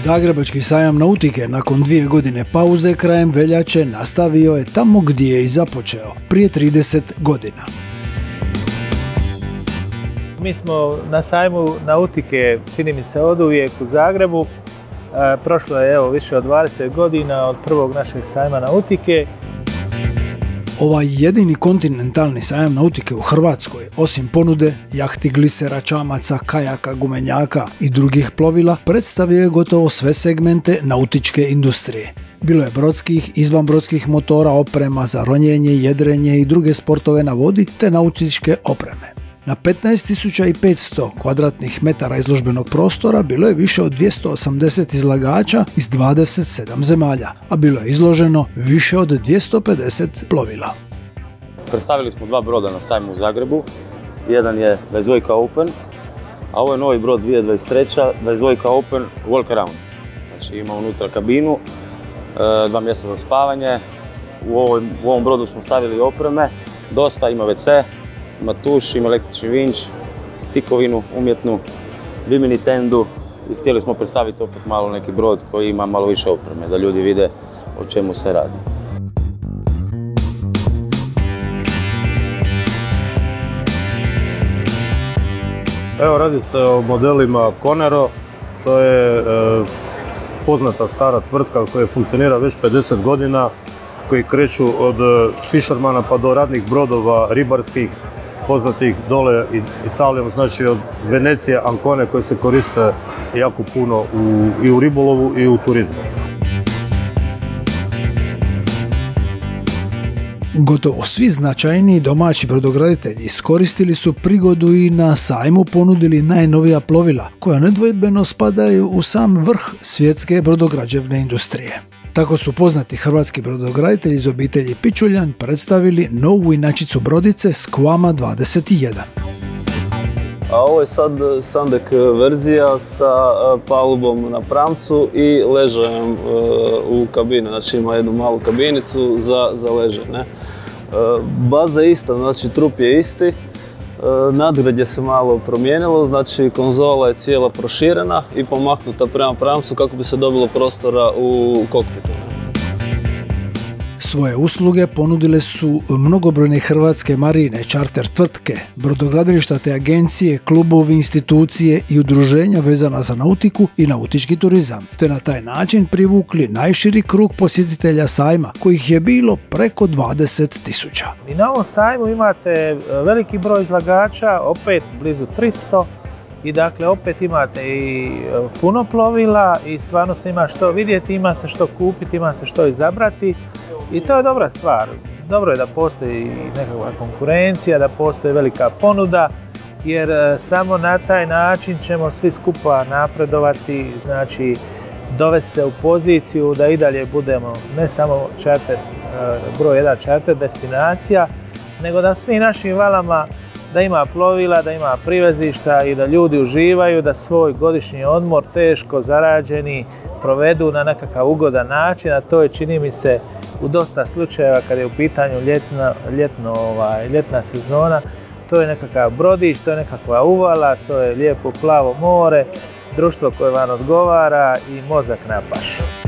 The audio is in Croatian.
Zagrebački sajam nautike nakon 2 godine pauze krajem veljače nastavio je tamo gdje je i započeo, prije 30 godina. Mi smo na sajmu nautike, čini mi se, oduvijek u Zagrebu. Prošlo je više od 20 godina od prvog našeg sajma nautike. Ovaj jedini kontinentalni sajam nautike u Hrvatskoj, osim ponude jahti, glisera, čamaca, kajaka, gumenjaka i drugih plovila, predstavio je gotovo sve segmente nautičke industrije. Bilo je brodskih, izvanbrodskih motora, oprema za ronjenje, jedrenje i druge sportove na vodi te nautičke opreme. Na 15.500 kvadratnih metara izložbenog prostora bilo je više od 280 izlagača iz 27 zemalja, a bilo je izloženo više od 250 plovila. Predstavili smo 2 broda na sajmu u Zagrebu. Jedan je 22 Open, a ovo je novi brod 2023. 22 Open Walk Around. Znači ima unutra kabinu, 2 mjesta za spavanje. U ovom brodu smo stavili opreme, dosta, ima WC, ima tuš, ima električni vinč, tikovinu umjetnu, bimini tendu i htjeli smo predstaviti opet malo neki brod koji ima malo više opreme, da ljudi vide o čemu se radi. Evo, radi se o modelima Conero, to je poznata stara tvrtka koja funkcionira već 50 godina, koji kreću od fishermana pa do radnih brodova ribarskih, poznatih dole Italijom, znači od Venecije, Ancone, koje se koriste jako puno i u ribolovu i u turizmu. Gotovo svi značajniji domaći brodograditelji iskoristili su prigodu i na sajmu ponudili najnovija plovila, koja nedvojbeno spadaju u sam vrh svjetske brodograđevne industrije. Tako su poznati hrvatski brodograditelji iz obitelji Pičuljan predstavili novu inačicu brodice Squama 21. A ovo je sad Sandek verzija sa palubom na pramcu i ležajem u kabini. Znači ima jednu malu kabinicu za leženje. Baza je ista, znači trup je isti. Nadgrađe se malo promijenilo, znači konzola je cijela proširena i pomaknuta prema pramcu kako bi se dobilo prostora u kokpitu. Svoje usluge ponudile su mnogobrojne hrvatske marine, čarter tvrtke, brodogradilišta te agencije, klubovi, institucije i udruženja vezana za nautiku i nautički turizam, te na taj način privukli najširi krug posjetitelja sajma, kojih je bilo preko 20.000. I na ovom sajmu imate veliki broj izlagača, opet blizu 300, i dakle opet imate i puno plovila i stvarno se ima što vidjeti, ima se što kupiti, ima se što izabrati. I to je dobra stvar. Dobro je da postoji nekakva konkurencija, da postoji velika ponuda, jer samo na taj način ćemo svi skupa napredovati, znači dovesti se u poziciju da i dalje budemo ne samo broj 1 čarter destinacija, nego da svim našim valama da ima plovila, da ima privezišta i da ljudi uživaju, da svoj godišnji odmor teško zarađeni provedu na nekakav ugodan način, a to je, čini mi se, u dosta slučajeva kad je u pitanju ljetna sezona, to je nekakav brodić, to je nekakva uvala, to je lijepo plavo more, društvo koje vam odgovara i mozak na pašu.